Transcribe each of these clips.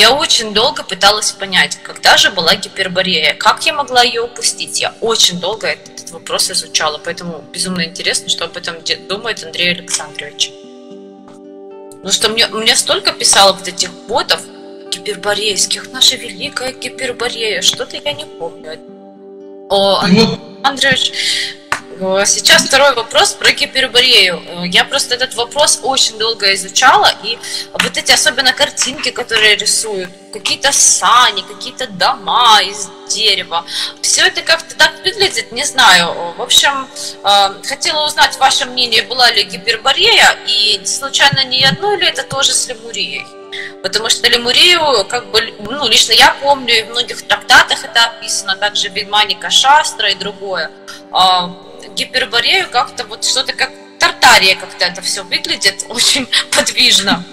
Я очень долго пыталась понять, когда же была Гиперборея, как я могла ее упустить. Я очень долго этот вопрос изучала, поэтому безумно интересно, что об этом думает Андрей Александрович. Ну что мне столько писало вот этих ботов гиперборейских, наша великая Гиперборея, что-то я не помню. О, Андрей Александрович, сейчас второй вопрос про Гиперборею. Я просто этот вопрос очень долго изучала, и вот эти особенно картинки, которые рисуют, какие-то сани, какие-то дома из дерева, все это как-то так выглядит, не знаю. В общем, хотела узнать ваше мнение, была ли Гиперборея, и случайно не одно ли это тоже с Лемурией? Потому что Лемурию, как бы, ну, лично я помню, и в многих трактатах это описано, также Вильманика Шастра и другое. Гиперборею как-то вот что-то как Тартария, как-то это все выглядит очень подвижно.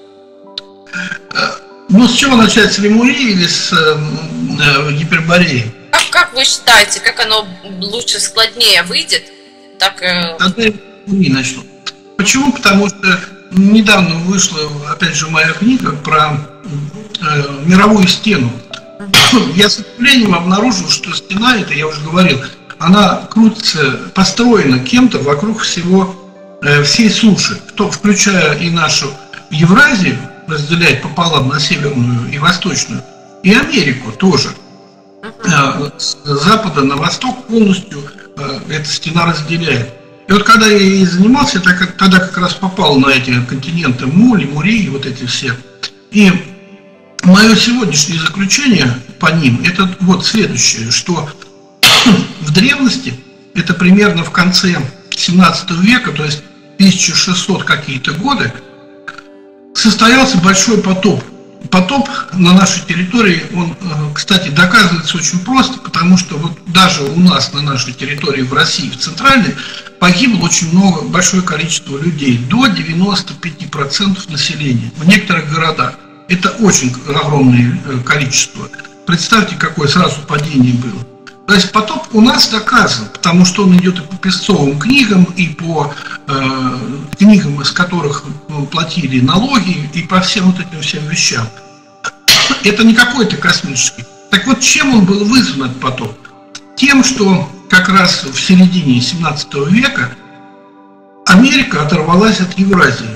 Ну, с чего начать, с Лемурии или с Гипербореей? Как вы считаете, как оно лучше, складнее выйдет? Так... Тогда я начну. Почему? Потому что недавно вышла, опять же, моя книга про мировую стену. Я с удивлением обнаружил, что стена, это я уже говорил, она крутится, построена кем-то вокруг всей суши, включая и нашу Евразию, разделяет пополам на северную и восточную, и Америку тоже. С запада на восток полностью эта стена разделяет. И вот когда я ей занимался, я тогда как раз попал на эти континенты Лемурии, вот эти все. И мое сегодняшнее заключение по ним, это вот следующее, что в древности, это примерно в конце 17 века, то есть 1600 какие-то годы, состоялся большой потоп. Потоп на нашей территории, он, кстати, доказывается очень просто, потому что вот даже у нас на нашей территории в России, в центральной, погибло очень большое количество людей, до 95% населения в некоторых городах. Это очень огромное количество. Представьте, какое сразу падение было. То есть потоп у нас доказан, потому что он идет и по песцовым книгам, и по книгам, из которых платили налоги, и по всем вот этим всем вещам. Это не какой-то космический. Так вот, чем он был вызван, этот потоп? Тем, что как раз в середине 17 века Америка оторвалась от Евразии.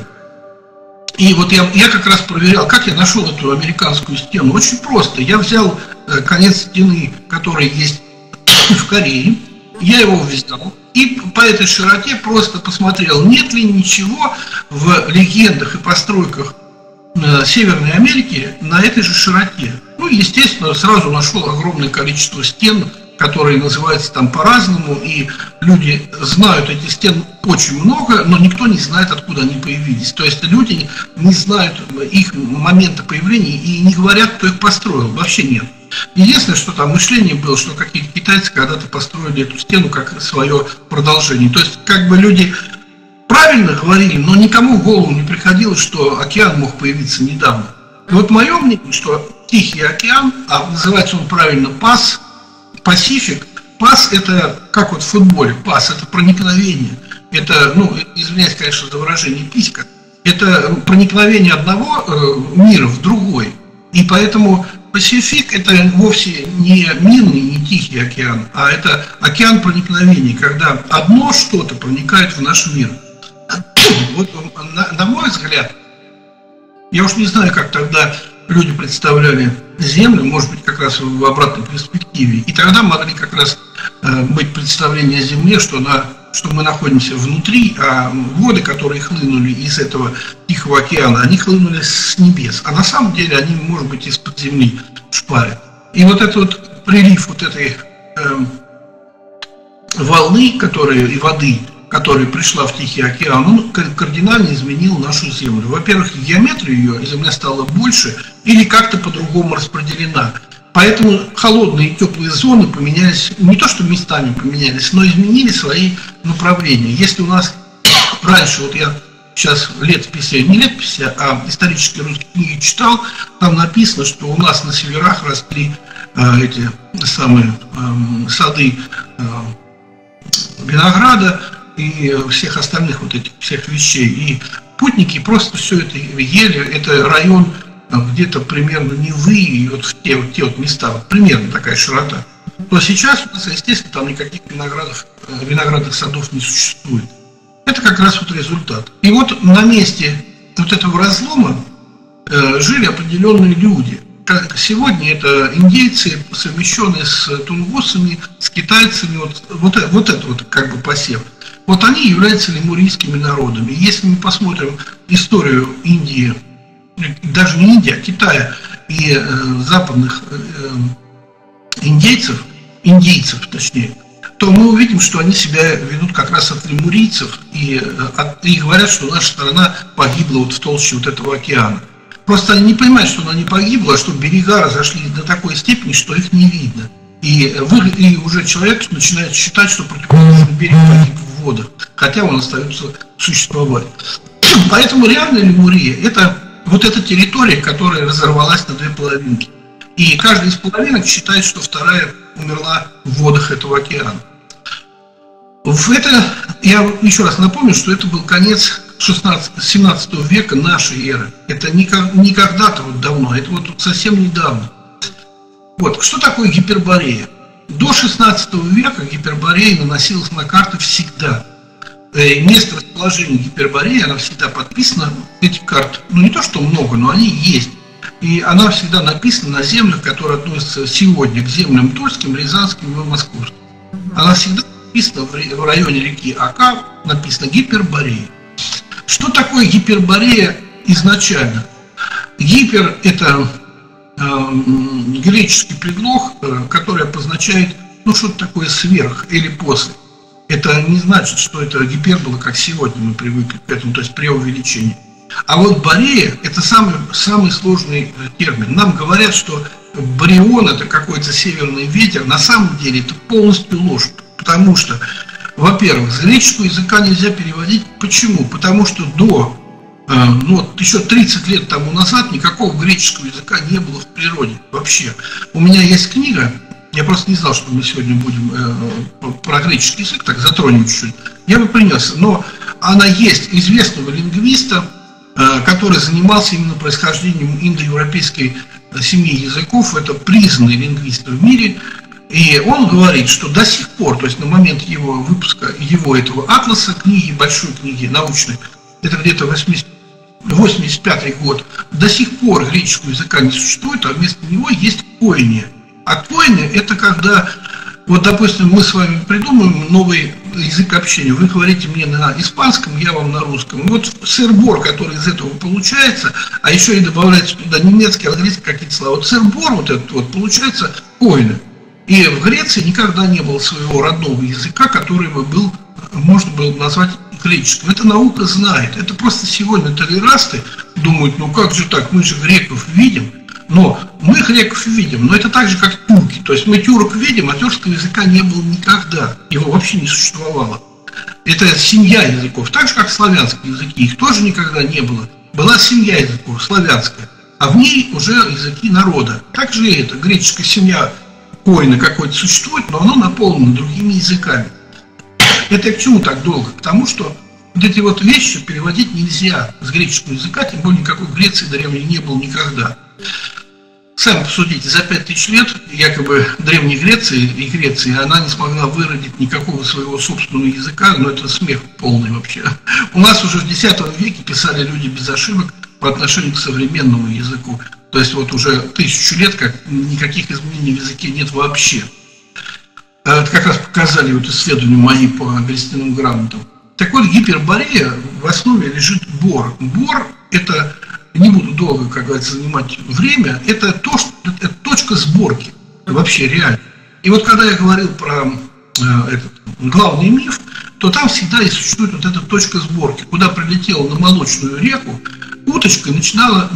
И вот я как раз проверял, как я нашел эту американскую стену. Очень просто. Я взял конец стены, который есть в Корее, я его взял и по этой широте просто посмотрел, нет ли ничего в легендах и постройках Северной Америки на этой же широте. Ну, естественно, сразу нашел огромное количество стен, которые называются там по-разному, и люди знают эти стены очень много, но никто не знает, откуда они появились. То есть люди не знают их момента появления и не говорят, кто их построил. Вообще нет. Единственное, что там мышление было, что какие-то китайцы когда-то построили эту стену как свое продолжение. То есть как бы люди правильно говорили, но никому в голову не приходило, что океан мог появиться недавно. И вот мое мнение, что Тихий океан, а называется он правильно Пасифик. Пас — это как вот в футболе, пас — это проникновение. Это, ну, извиняюсь, конечно, за выражение писька. Это проникновение одного мира в другой. И поэтому Пасифик — это вовсе не мирный, не Тихий океан, а это океан проникновения, когда одно что-то проникает в наш мир. Вот, на мой взгляд, я уж не знаю, как тогда люди представляли Землю, может быть, как раз в обратной перспективе. И тогда могли как раз быть представления о Земле, что мы находимся внутри, а воды, которые хлынули из этого Тихого океана, они хлынули с небес. А на самом деле они, может быть, из-под земли шпарят. И вот этот вот прилив вот этой волны, и воды, которая пришла в Тихий океан, он кардинально изменил нашу Землю. Во-первых, геометрию ее, Земля стала больше или как-то по-другому распределена. Поэтому холодные и теплые зоны поменялись, не то что местами поменялись, но изменили свои направления. Если у нас раньше, вот я сейчас летописи, не летописи, а исторические русские книги читал, там написано, что у нас на северах росли эти самые сады винограда и всех остальных вот этих всех вещей. И путники просто все это ели. Это район где-то примерно Невы и вот в те вот места, вот примерно такая широта, то сейчас у нас, естественно, там никаких виноградных садов не существует. Это как раз вот результат. И вот на месте вот этого разлома жили определенные люди. Сегодня это индейцы, совмещенные с тунгусами, с китайцами, вот это вот как бы посев. Вот они являются лемурийскими народами. Если мы посмотрим историю Индии, даже не Индии, а Китая и западных индейцев точнее, то мы увидим, что они себя ведут как раз от лемурийцев и говорят, что наша страна погибла вот в толще вот этого океана. Просто они не понимают, что она не погибла, а что берега разошлись до такой степени, что их не видно. И уже человек начинает считать, что противоположный берег погиб в водах, хотя он остается существовать. Поэтому реальная Лемурия – это вот эта территория, которая разорвалась на две половинки. И каждая из половинок считает, что вторая умерла в водах этого океана. Я еще раз напомню, что это был конец 17 века нашей эры. Это не когда-то вот давно, это вот совсем недавно. Вот, что такое Гиперборея? До 16 века Гиперборея наносилась на карты всегда. Место расположения Гипербореи, она всегда подписана, эти карты, ну не то что много, но они есть. И она всегда написана на землях, которые относятся сегодня к землям Тульским, Рязанским и Московским. Она всегда написана в районе реки Ака, написано Гиперборея. Что такое Гиперборея изначально? Гипер – это греческий предлог, который обозначает, ну, что-то такое сверх или после. Это не значит, что это гипербола, как сегодня мы привыкли к этому, то есть преувеличение. А вот борея – это самый сложный термин. Нам говорят, что бореон – это какой-то северный ветер. На самом деле это полностью ложь. Потому что, во-первых, с греческого языка нельзя переводить. Почему? Потому что еще 30 лет тому назад никакого греческого языка не было в природе вообще. У меня есть книга, я просто не знал, что мы сегодня будем про греческий язык, так затронем чуть-чуть. Я бы принес, но она есть известного лингвиста, который занимался именно происхождением индоевропейской семьи языков. Это признанный лингвист в мире. И он говорит, что до сих пор, то есть на момент его выпуска, этого атласа, книги, большой книги научной, это где-то 85 год, до сих пор греческого языка не существует, а вместо него есть койне. А койне – это когда, вот, допустим, мы с вами придумаем новый язык общения. Вы говорите мне на испанском, я вам на русском. И вот сыр-бор, который из этого получается, а еще и добавляется туда немецкий, английский, какие-то слова. Вот сыр-бор, вот этот вот, получается койне. И в Греции никогда не было своего родного языка, который бы можно было назвать греческим. Это наука знает. Это просто сегодня толерасты думают, ну как же так, мы же греков видим. Но мы греков видим, но это так же, как тюрки. То есть мы тюрок видим, а тюркского языка не было никогда. Его вообще не существовало. Это семья языков. Так же, как славянские языки. Их тоже никогда не было. Была семья языков, славянская. А в ней уже языки народа. Также и это. Греческая семья койна какой-то существует, но оно наполнено другими языками. Это к чему так долго? Потому что вот эти вот вещи переводить нельзя с греческого языка, тем более никакой Греции древней не было никогда. Сами посудите, за 5000 лет якобы Древней Греции, она не смогла выродить никакого своего собственного языка, но это смех полный вообще. У нас уже в X веке писали люди без ошибок по отношению к современному языку. То есть вот уже 1000 лет как никаких изменений в языке нет вообще. Это как раз показали вот исследования мои по берестяным грамотам. Так вот, Гиперборея в основе лежит бор. Бор – это, не буду долго, как говорится, занимать время, это точка сборки, вообще реально. И вот когда я говорил про этот главный миф, то там всегда и существует вот эта точка сборки, куда прилетела на молочную реку уточка и начала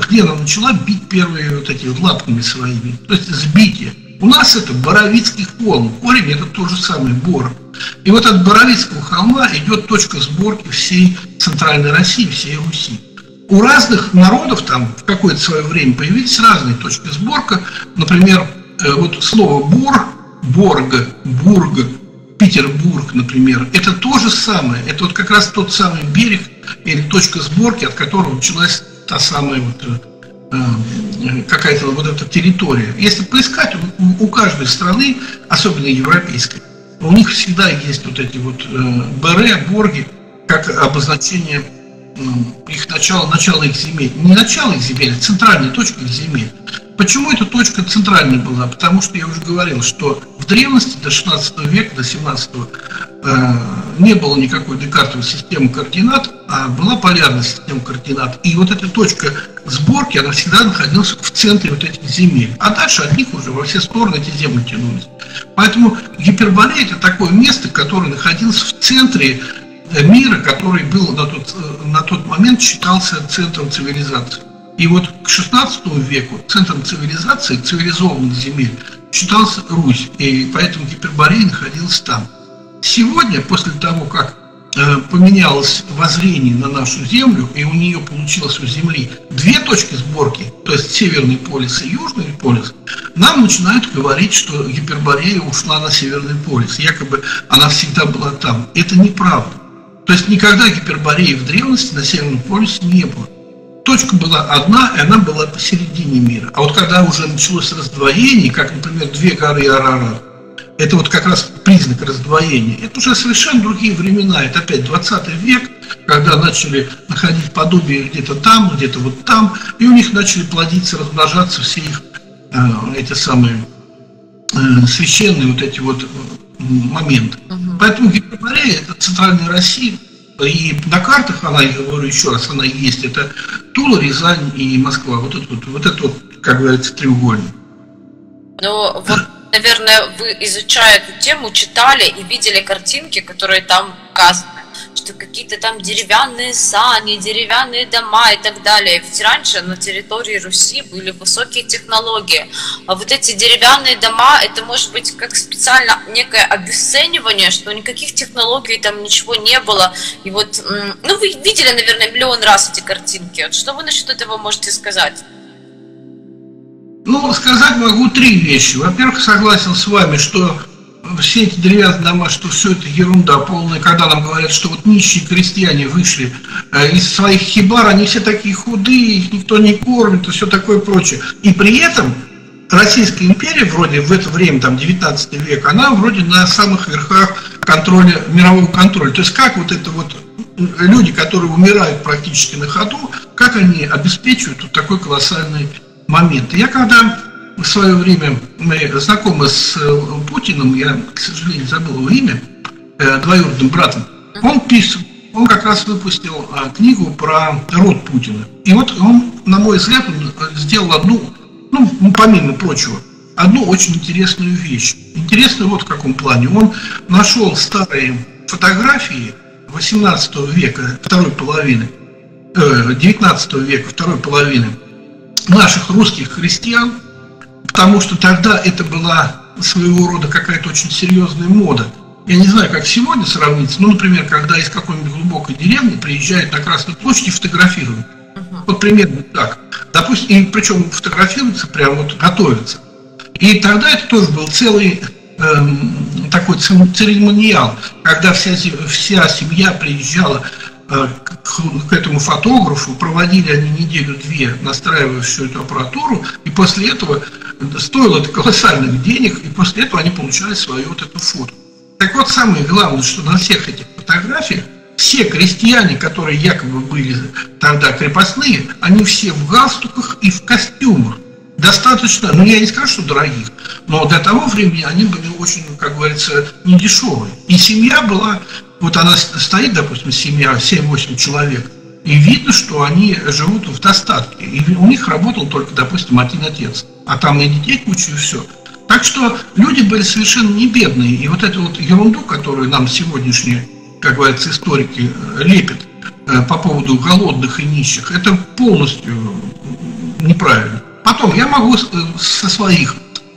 бить первые вот эти вот лапками своими, то есть сбитие. У нас это Боровицкий холм, корень это то же самое, бор. И вот от Боровицкого холма идет точка сборки всей Центральной России, всей Руси. У разных народов там в какое-то свое время появились разные точки сборки. Например, вот слово бор, борга, бург, Петербург, например, это то же самое. Это вот как раз тот самый берег или точка сборки, от которого началась та самая вот какая-то вот эта территория. Если поискать, у каждой страны, особенно европейской, у них всегда есть вот эти вот БР, борги, как обозначение их начала их земель. Не начало их земель, а центральная точка их земель. Почему эта точка центральной была? Потому что я уже говорил, что в древности до 16 века, до 17 не было никакой декартовой системы координат, а была полярная система координат. И вот эта точка сборки, она всегда находилась в центре вот этих земель. А дальше от них уже во все стороны эти земли тянулись. Поэтому Гиперборея — это такое место, которое находилось в центре мира, который был на тот момент считался центром цивилизации. И вот к 16 веку центром цивилизации, цивилизованных земель, считался Русь, и поэтому Гиперборея находилась там. Сегодня, после того, как поменялось воззрение на нашу Землю, и у нее получилось у Земли две точки сборки, то есть Северный полюс и Южный полюс, нам начинают говорить, что Гиперборея ушла на Северный полюс, якобы она всегда была там. Это неправда. То есть никогда Гипербореи в древности на Северном полюсе не было. Точка была одна, и она была посередине мира. А вот когда уже началось раздвоение, как, например, две горы Арарат, это вот как раз признак раздвоения. Это уже совершенно другие времена. Это опять 20 век, когда начали находить подобие где-то там, где-то вот там, и у них начали плодиться, размножаться все их эти самые священные вот эти вот моменты. Поэтому Гиперборея — это центральная Россия. И на картах она, я говорю еще раз, она есть. Это Тула, Рязань и Москва. Вот это, как говорится, треугольник. Ну, вот, наверное, вы, изучая эту тему, читали и видели картинки, которые там указаны, что какие-то там деревянные сани, деревянные дома и так далее. Ведь раньше на территории Руси были высокие технологии. А вот эти деревянные дома, это может быть как специально некое обесценивание, что никаких технологий там ничего не было. И вот, ну, вы видели, наверное, миллион раз эти картинки. Вот что вы насчет этого можете сказать? Ну, сказать могу три вещи. Во-первых, согласен с вами, что все эти деревянные дома, что все это ерунда полная, когда нам говорят, что вот нищие крестьяне вышли из своих хибар, они все такие худые, их никто не кормит и все такое прочее. И при этом Российская империя вроде в это время, там, 19 век, она вроде на самых верхах контроля, мирового контроля. То есть как вот это вот люди, которые умирают практически на ходу, как они обеспечивают вот такой колоссальный момент. Я когда в свое время мы знакомы с Путиным, я, к сожалению, забыл его имя, двоюродным братом, он как раз выпустил книгу про род Путина. И вот он, на мой взгляд, сделал одну, ну, помимо прочего, одну очень интересную вещь. Интересную вот в каком плане. Он нашел старые фотографии 18 века, второй половины, 19 века, второй половины наших русских христиан, потому что тогда это была своего рода какая-то очень серьезная мода. Я не знаю, как сегодня сравниться, ну, например, когда из какой-нибудь глубокой деревни приезжают на Красную площадь и фотографируют. Вот примерно так. Допустим, и причем фотографируются, прям вот готовятся. И тогда это тоже был целый такой церемониал, когда вся семья приезжала к этому фотографу, проводили они неделю-две, настраивая всю эту аппаратуру, и после этого стоило это колоссальных денег, и после этого они получали свою вот эту фото. Так вот, самое главное, что на всех этих фотографиях все крестьяне, которые якобы были тогда крепостные, они все в галстуках и в костюмах. Достаточно, ну я не скажу, что дорогих, но для того времени они были очень, как говорится, недешевые. И семья была, вот она стоит, допустим, семья, 7-8 человек, и видно, что они живут в достатке. И у них работал только, допустим, один отец, а там и детей куча, и все. Так что люди были совершенно не бедные. И вот эту вот ерунду, которую нам сегодняшние, как говорится, историки лепят по поводу голодных и нищих, это полностью неправильно. Потом я могу со своих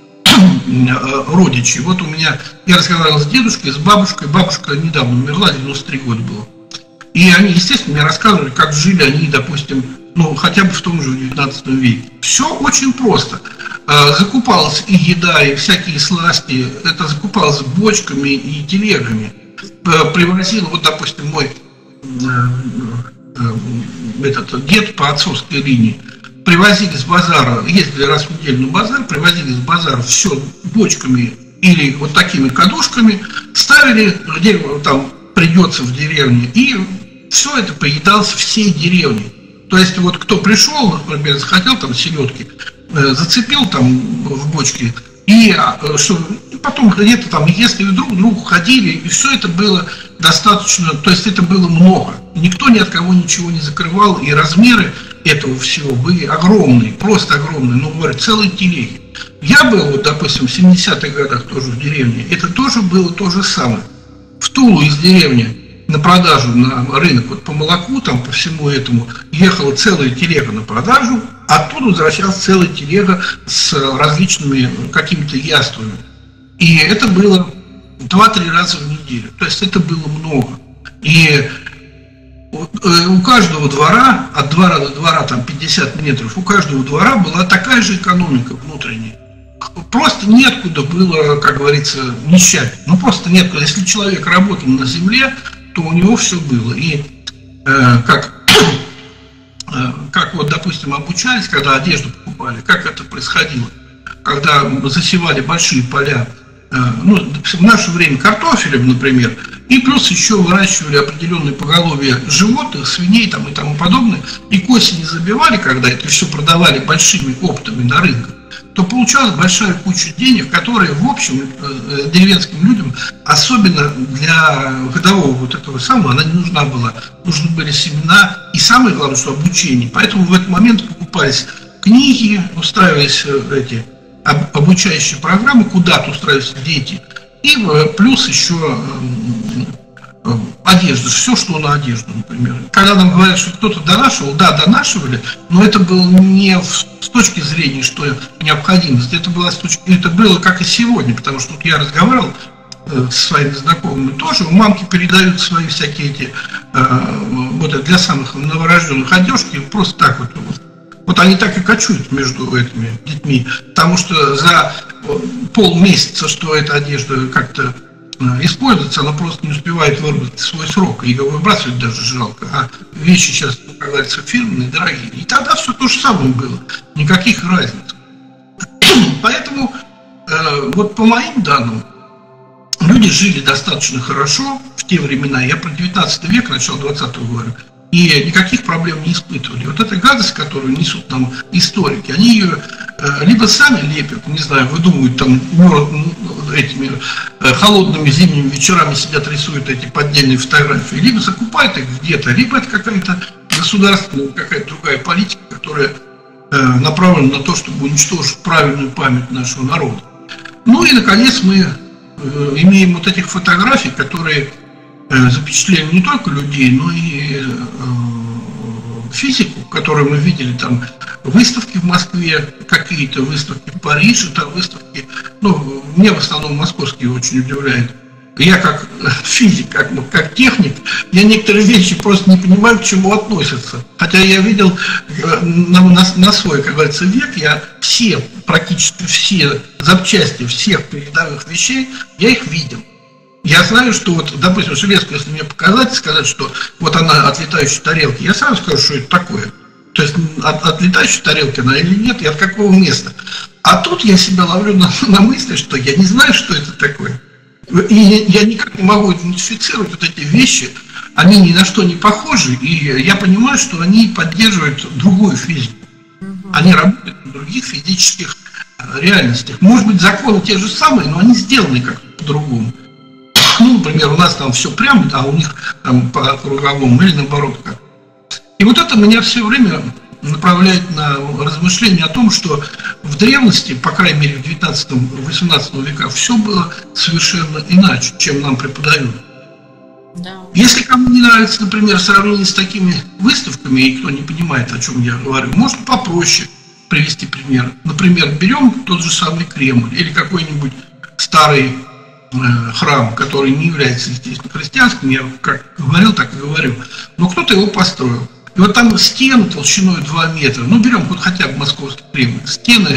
родичей, вот у меня, я разговаривал с дедушкой, с бабушкой, бабушка недавно умерла, 93 года было. И они, естественно, мне рассказывали, как жили они, допустим, ну, хотя бы в том же 19 веке. Все очень просто. Закупалась и еда, и всякие сласти, это закупалось бочками и телегами. Привозил, вот, допустим, мой этот дед по отцовской линии, привозили с базара, ездили раз в неделю на базар, привозили с базара все бочками или вот такими кадушками, ставили, где там придется в деревне, и все это поедалось всей деревней. То есть вот кто пришел, например, захотел там селедки, зацепил там в бочке, и потом где-то там, если друг к другу ходили, и все это было достаточно, то есть это было много. Никто ни от кого ничего не закрывал, и размеры этого всего были огромные, просто огромные, ну, говорю, целые телеги. Я был, вот, допустим, в 70-х годах тоже в деревне, это тоже было то же самое. В Тулу из деревни на продажу на рынок, вот по молоку, там по всему этому, ехала целая телега на продажу, оттуда возвращалась целая телега с различными какими-то яствами. И это было 2-3 раза в неделю. То есть это было много. И у каждого двора, от двора до двора там 50 метров, у каждого двора была такая же экономика внутренняя. Просто неоткуда было, как говорится, нищать. Ну просто неоткуда. Если человек работал на земле, то у него все было. И как вот, допустим, обучались, когда одежду покупали, как это происходило, когда засевали большие поля, ну, в наше время картофелем, например, и плюс еще выращивали определенное поголовье животных, свиней там, и тому подобное, и к осени забивали, когда это все продавали большими оптами на рынке, то получалась большая куча денег, которые, в общем, деревенским людям, особенно для годового вот этого самого, она не нужна была. Нужны были семена и, самое главное, что обучение. Поэтому в этот момент покупались книги, устраивались эти обучающие программы, куда-то устраивались дети, и плюс еще одежда, все, что на одежду, например. Когда нам говорят, что кто-то донашивал, да, донашивали, но это было не с точки зрения, что необходимость, это было как и сегодня, потому что вот я разговаривал со своими знакомыми тоже, у мамки передают свои всякие эти, вот для самых новорожденных одежки, просто так вот. Вот они так и кочуют между этими детьми, потому что за полмесяца, что эта одежда как-то используется, она просто не успевает выработать свой срок, ее выбрасывать даже жалко, а вещи сейчас, как говорится, фирменные, дорогие. И тогда все то же самое было, никаких разниц. Поэтому, вот по моим данным, люди жили достаточно хорошо в те времена, я про 19 век, начало 20-го говорю, и никаких проблем не испытывали. Вот эта гадость, которую несут нам историки, они ее либо сами лепят, не знаю, выдумывают там этими холодными зимними вечерами сидят, рисуют эти поддельные фотографии, либо закупают их где-то, либо это какая-то государственная, какая-то другая политика, которая направлена на то, чтобы уничтожить правильную память нашего народа. Ну и, наконец, мы имеем вот этих фотографий, которые запечатлели не только людей, но и физику, которую мы видели, там выставки в Москве, какие-то выставки в Париже, там выставки, ну, мне в основном московские очень удивляют. Я как физик, как техник, я некоторые вещи просто не понимаю, к чему относятся. Хотя я видел на свой, как говорится, век, я практически все запчасти всех передовых вещей, я их видел. Я знаю, что вот, допустим, железку, если мне показать, сказать, что вот она от летающей тарелки, я сразу скажу, что это такое. То есть от летающей тарелки она или нет, и от какого места. А тут я себя ловлю на мысли, что я не знаю, что это такое. И я никак не могу идентифицировать вот эти вещи, они ни на что не похожи, и я понимаю, что они поддерживают другую физику. Они работают на других физических реальностях. Может быть, законы те же самые, но они сделаны как-то по-другому. Ну, например, у нас там все прямо, а у них там по круговому или наоборот как. И вот это меня все время направляет на размышления о том, что в древности, по крайней мере в 19-18 веках, все было совершенно иначе, чем нам преподают. Да. Если кому не нравится, например, сравнение с такими выставками, и кто не понимает, о чем я говорю, может попроще привести пример. Например, берем тот же самый Кремль или какой-нибудь старый храм, который не является, естественно, христианским, я как говорил, так и говорю, но кто-то его построил. И вот там стены толщиной 2 метра, ну берем вот хотя бы московский Кремль, стены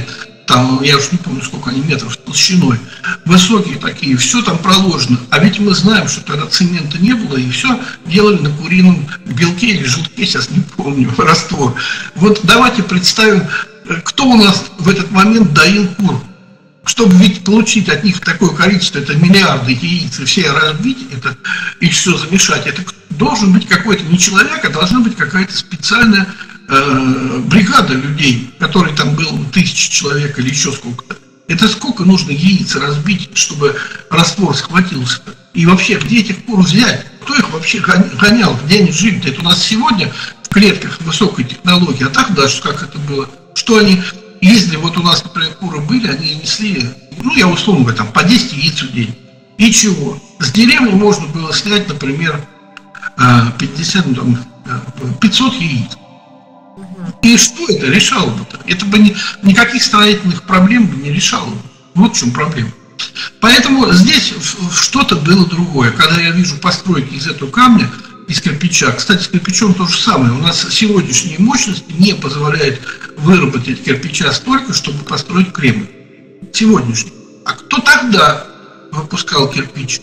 там, я уж не помню, сколько они метров толщиной, высокие такие, все там проложено. А ведь мы знаем, что тогда цемента не было, и все делали на курином белке или желтке, сейчас не помню, раствор. Вот давайте представим, кто у нас в этот момент доил кур. Чтобы ведь получить от них такое количество, это миллиарды яиц, и все разбить это, и все замешать, это должен быть какой-то не человек, а должна быть какая-то специальная бригада людей, которые там было 1000 человек или еще сколько-то. Это сколько нужно яиц разбить, чтобы раствор схватился? И вообще, где этих кур взять? Кто их вообще гонял? Где они жили? Это у нас сегодня в клетках высокой технологии, а так даже как это было? Что они ездили, вот у нас, например, куры были, они несли, ну, я условно говорю, там, по 10 яиц в день. И чего? С деревни можно было снять, например, 500 яиц. И что это решало бы-то? Это бы никаких строительных проблем бы не решало. Вот в чем проблема. Поэтому здесь что-то было другое. Когда я вижу постройки из этого камня, из кирпича, кстати, с кирпичом то же самое. У нас сегодняшние мощности не позволяют выработать кирпича столько, чтобы построить Кремль. Сегодняшний. А кто тогда выпускал кирпич?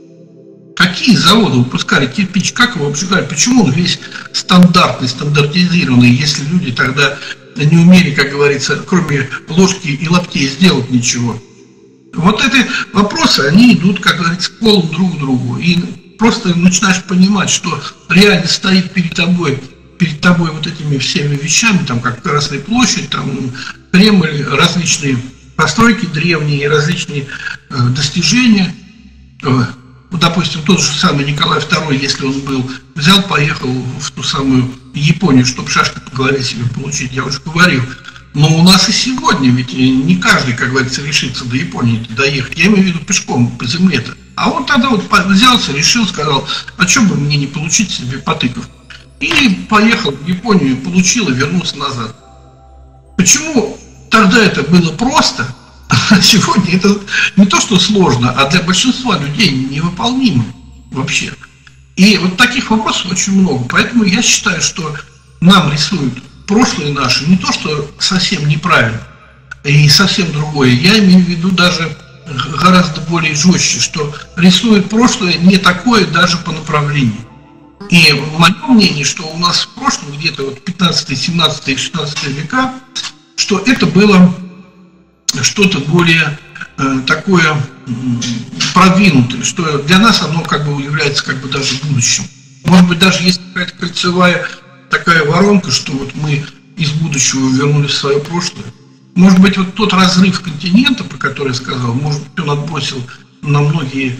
Какие заводы выпускали кирпич? Как его обжигали? Почему он весь стандартный, стандартизированный, если люди тогда не умели, как говорится, кроме ложки и лаптей сделать ничего? Вот эти вопросы, они идут, как говорится, полом друг к другу. И просто начинаешь понимать, что реально стоит перед тобой вот этими всеми вещами, там, как Красная площадь, там, Кремль, различные постройки древние, различные достижения. Допустим, тот же самый Николай II, если он был, взял, поехал в ту самую Японию, чтобы шашки по голове себе получить, я уже говорил. Но у нас и сегодня, ведь не каждый, как говорится, решится до Японии доехать. Я имею в виду пешком по земле-то. А он тогда вот взялся, решил, сказал, а что бы мне не получить себе потыков? И поехал в Японию, получил и вернулся назад. Почему тогда это было просто? Сегодня это не то, что сложно, а для большинства людей невыполнимо вообще. И вот таких вопросов очень много. Поэтому я считаю, что нам рисуют прошлое наше не то, что совсем неправильно и совсем другое. Я имею в виду даже гораздо более жестче, что рисует прошлое не такое даже по направлению. И мое мнение, что у нас в прошлом, где-то вот 15, 17 и 16 века, что это было что-то более такое продвинутое, что для нас оно как бы является как бы даже будущим. Может быть, даже есть какая-то кольцевая такая воронка, что вот мы из будущего вернулись в свое прошлое. Может быть, вот тот разрыв континента, про который я сказал, может быть, он отбросил на многие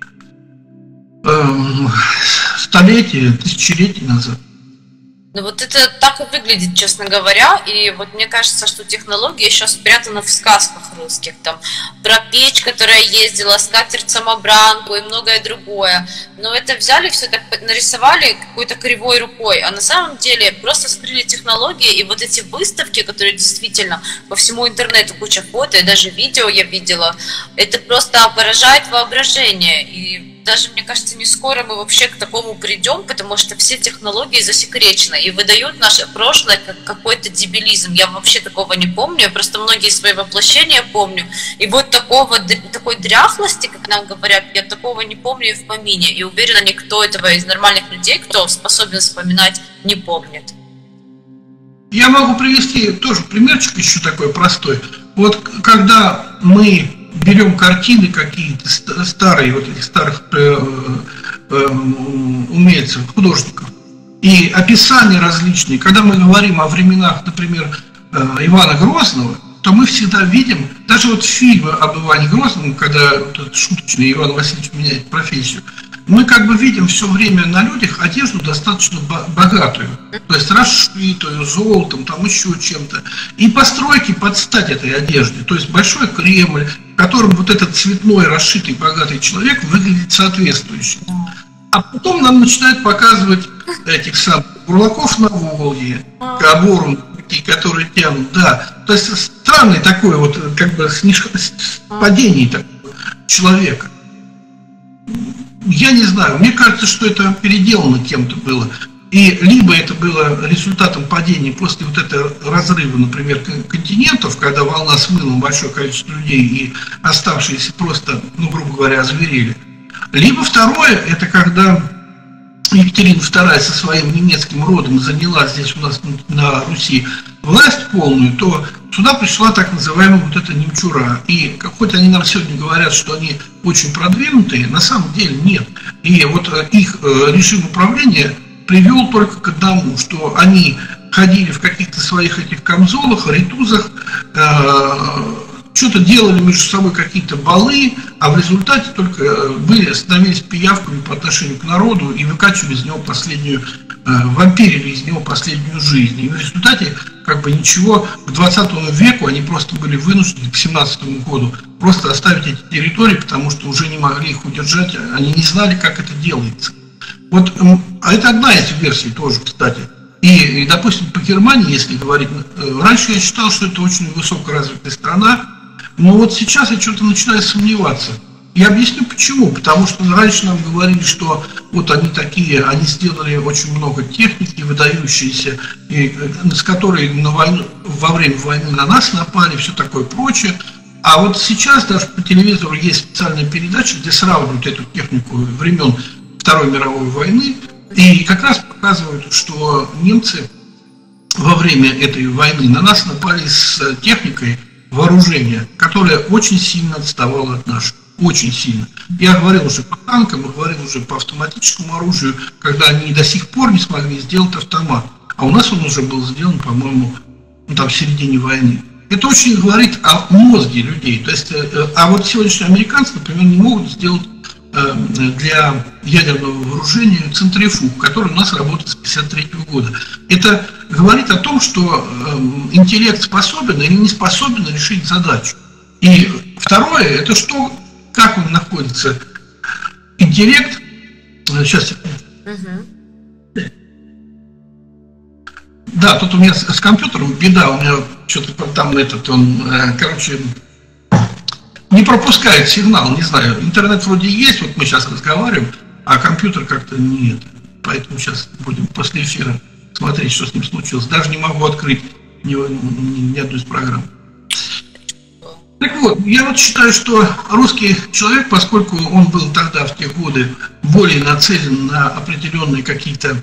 столетия, тысячелетия назад. Ну вот это так и выглядит, честно говоря, и вот мне кажется, что технология еще спрятана в сказках русских, там, про печь, которая ездила, скатерть-самобранку и многое другое, но это взяли, все так нарисовали какой-то кривой рукой, а на самом деле просто скрыли технологии, и вот эти выставки, которые действительно по всему интернету куча фото, и даже видео я видела, это просто поражает воображение, и даже, мне кажется, не скоро мы вообще к такому придем, потому что все технологии засекречены и выдают наше прошлое как какой-то дебилизм. Я вообще такого не помню, я просто многие свои воплощения помню. И вот такой дряхлости, как нам говорят, я такого не помню и в помине. И уверена, никто этого из нормальных людей, кто способен вспоминать, не помнит. Я могу привести тоже примерчик еще такой простой. Вот когда мы берем картины какие-то старые, вот этих старых умельцев, художников, и описания различные, когда мы говорим о временах, например, Ивана Грозного, то мы всегда видим, даже вот фильмы об Иване Грозном, когда вот шуточный Иван Васильевич меняет профессию, мы как бы видим все время на людях одежду достаточно богатую, то есть расшитую золотом, там еще чем-то, и постройки под стать этой одежде, то есть большой Кремль, в котором вот этот цветной, расшитый, богатый человек выглядит соответствующе. А потом нам начинают показывать этих самых бурлаков на Волге, обору, которые тянут, да. То есть странный такой вот, как бы, падение такого человека. Я не знаю, мне кажется, что это переделано кем-то было. И либо это было результатом падения после вот этого разрыва, например, континентов, когда волна смыла большое количество людей и оставшиеся просто, ну, грубо говоря, озверели. Либо второе, это когда Екатерина II со своим немецким родом заняла здесь у нас на Руси власть полную, то сюда пришла так называемая вот эта немчура. И хоть они нам сегодня говорят, что они очень продвинутые, на самом деле нет. И вот их режим управления привел только к одному, что они ходили в каких-то своих этих камзолах, ритузах, что-то делали между собой какие-то балы, а в результате только были, становились пиявками по отношению к народу и выкачивали из него последнюю, вампирили из него последнюю жизнь. И в результате как бы ничего, к 20 веку они просто были вынуждены к 17 году просто оставить эти территории, потому что уже не могли их удержать, они не знали, как это делается. Вот, а это одна из версий тоже, кстати. И, допустим, по Германии, если говорить, раньше я считал, что это очень высокоразвитая страна, но вот сейчас я что-то начинаю сомневаться. Я объясню почему. Потому что раньше нам говорили, что вот они такие, они сделали очень много техники выдающиеся, с которой во время войны на нас напали, все такое прочее. А вот сейчас даже по телевизору есть специальная передача, где сравнивают эту технику времен Второй мировой войны, и как раз показывают, что немцы во время этой войны на нас напали с техникой вооружения, которое очень сильно отставало от нашего. Очень сильно. Я говорил уже по танкам, я говорил уже по автоматическому оружию, когда они до сих пор не смогли сделать автомат. А у нас он уже был сделан, по-моему, ну, там в середине войны. Это очень говорит о мозге людей. То есть, а вот сегодняшние американцы, например, не могут сделать для ядерного вооружения центрифуг, который у нас работает с 1953 года. Это говорит о том, что интеллект способен или не способен решить задачу. И второе, это что, как он находится, интеллект, сейчас, да, тут у меня с компьютером беда, у меня что-то там этот, он, короче, не пропускает сигнал, не знаю, интернет вроде есть, вот мы сейчас разговариваем, а компьютер как-то нет, поэтому сейчас будем после эфира смотреть, что с ним случилось, даже не могу открыть ни одну из программ. Так вот, я вот считаю, что русский человек, поскольку он был тогда в те годы более нацелен на определенные какие-то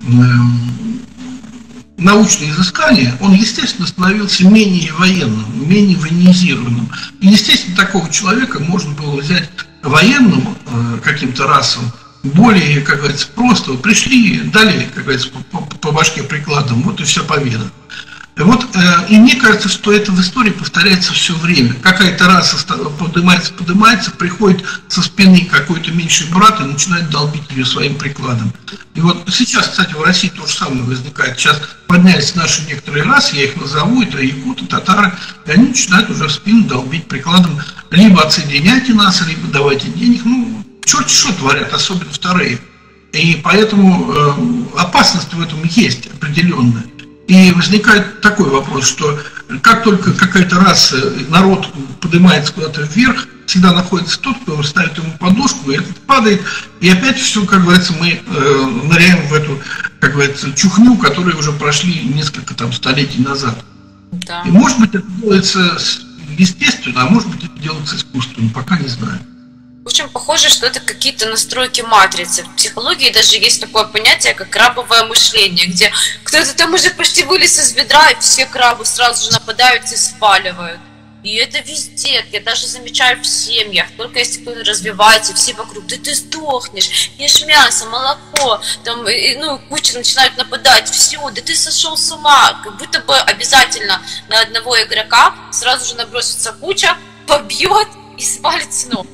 научные изыскания, он, естественно, становился менее военным, менее военизированным. И, естественно, такого человека можно было взять военным каким-то расам, более, как говорится, просто пришли, дали, как говорится, по башке прикладом, вот и вся победа. Вот, и мне кажется, что это в истории повторяется все время. Какая-то раса поднимается, приходит со спины какой-то меньший брат и начинает долбить ее своим прикладом. И вот сейчас, кстати, в России то же самое возникает. Сейчас поднялись наши некоторые расы, я их назову, это якуты, татары, и они начинают уже в спину долбить прикладом. Либо отсоединяйте нас, либо давайте денег. Ну, черти что творят, особенно вторые. И поэтому опасность в этом есть определенная. И возникает такой вопрос, что как только какая-то раса, народ поднимается куда-то вверх, всегда находится тот, кто ставит ему подножку, и этот падает, и опять все, как говорится, мы ныряем в эту, как говорится, чухню, которую уже прошли несколько там столетий назад. Да. И может быть это делается естественно, а может быть это делается искусственно, пока не знаю. В общем, похоже, что это какие-то настройки матрицы. В психологии даже есть такое понятие, как крабовое мышление, где кто-то там уже почти вылез из ведра, и все крабы сразу же нападают и спаливают. И это везде, я даже замечаю в семьях, только если кто-то развивается, все вокруг, да ты сдохнешь, ешь мясо, молоко, там, ну, куча начинают нападать, все, да ты сошел с ума, как будто бы обязательно на одного игрока сразу же набросится куча, побьет и свалит с ног.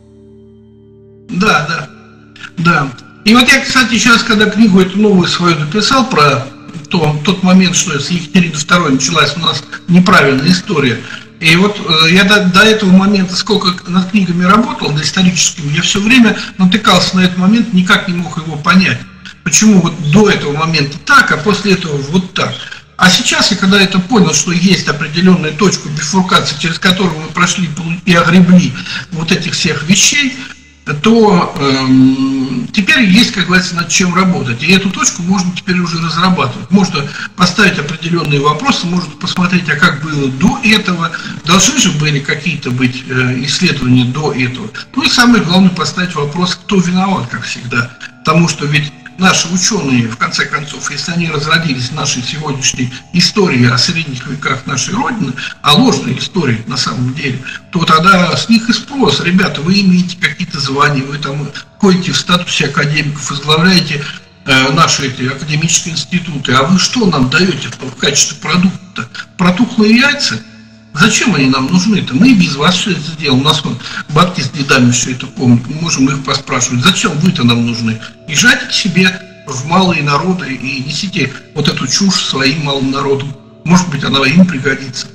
Да. И вот я, кстати, сейчас, когда книгу эту новую свою написал про тот момент, что с Екатериной II началась у нас неправильная история, и вот я до этого момента, сколько над книгами работал, до историческими, я все время натыкался на этот момент, никак не мог его понять. Почему вот до этого момента так, а после этого вот так. А сейчас, я когда это понял, что есть определенная точка бифуркации, через которую мы прошли и огребли вот этих всех вещей, то теперь есть, как говорится, над чем работать. И эту точку можно теперь уже разрабатывать. Можно поставить определенные вопросы, можно посмотреть, а как было до этого, должны же были какие-то быть исследования до этого. Ну и самое главное, поставить вопрос, кто виноват, как всегда. Потому что ведь наши ученые, в конце концов, если они разродились в нашей сегодняшней истории о средних веках нашей Родины, о ложной истории на самом деле, то тогда с них и спрос. Ребята, вы имеете какие-то звания, вы там ходите в статусе академиков, возглавляете наши эти академические институты, а вы что нам даете в качестве продукта? Протухлые яйца? Зачем они нам нужны-то? Мы и без вас все это сделаем. У нас вон бабки с дедами все это помнят. Мы можем их поспрашивать. Зачем вы-то нам нужны? Езжайте к себе в малые народы и несите вот эту чушь своим малым народам. Может быть, она им пригодится.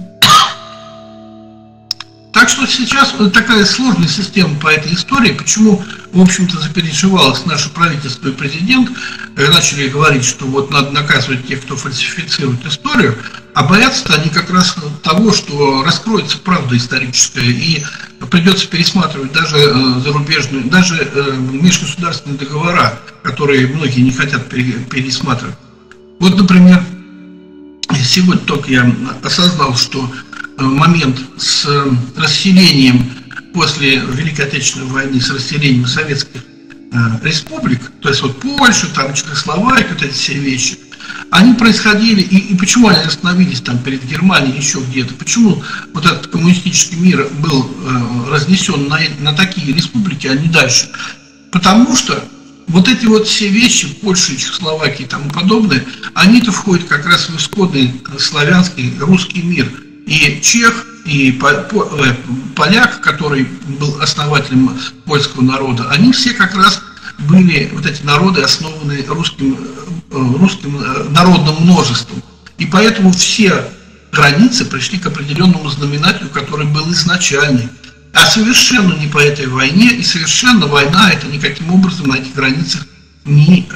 Так что сейчас такая сложная система по этой истории. Почему, в общем-то, запереживалось наше правительство и президент, начали говорить, что вот надо наказывать тех, кто фальсифицирует историю, а боятся они как раз того, что раскроется правда историческая, и придется пересматривать даже зарубежные, даже межгосударственные договора, которые многие не хотят пересматривать. Вот, например, сегодня только я осознал, что момент с расселением после Великой Отечественной войны, с расселением советских республик, то есть вот Польша, там Чехословакия, вот эти все вещи, они происходили, и почему они остановились там перед Германией, еще где-то, почему вот этот коммунистический мир был разнесен на такие республики, а не дальше? Потому что вот эти вот все вещи, Польша, Чехословакия и тому подобное, они-то входят как раз в исходный славянский русский мир. И чех, и поляк, который был основателем польского народа, они все как раз были, вот эти народы, основаны русским народным множеством. И поэтому все границы пришли к определенному знаменателю, который был изначальный. А совершенно не по этой войне, и совершенно война это никаким образом на этих границах не